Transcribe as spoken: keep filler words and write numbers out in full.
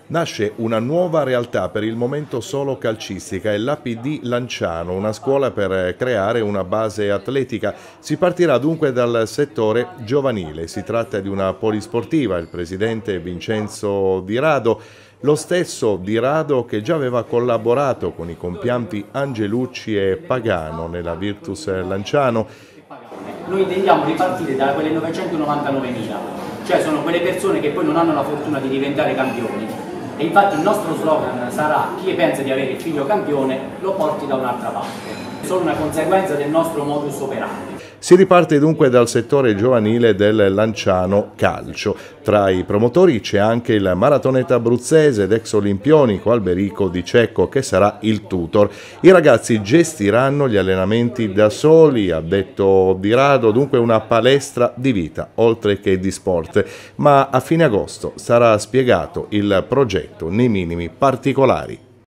Nasce una nuova realtà per il momento solo calcistica, è l'A P D Lanciano, una scuola per creare una base atletica. Si partirà dunque dal settore giovanile, si tratta di una polisportiva, il presidente Vincenzo Di Rado, lo stesso Di Rado che già aveva collaborato con i compianti Angelucci e Pagano nella Virtus Lanciano. Noi intendiamo ripartire da quelle novecentonovantanovemila, cioè sono quelle persone che poi non hanno la fortuna di diventare campioni. E infatti il nostro slogan sarà: chi pensa di avere il figlio campione lo porti da un'altra parte. Sono una conseguenza del nostro modus operandi. Si riparte dunque dal settore giovanile del Lanciano Calcio. Tra i promotori c'è anche il maratoneta abruzzese ed ex olimpionico Alberico Di Cecco, che sarà il tutor. I ragazzi gestiranno gli allenamenti da soli, ha detto Di Rado, dunque una palestra di vita oltre che di sport. Ma a fine agosto sarà spiegato il progetto nei minimi particolari.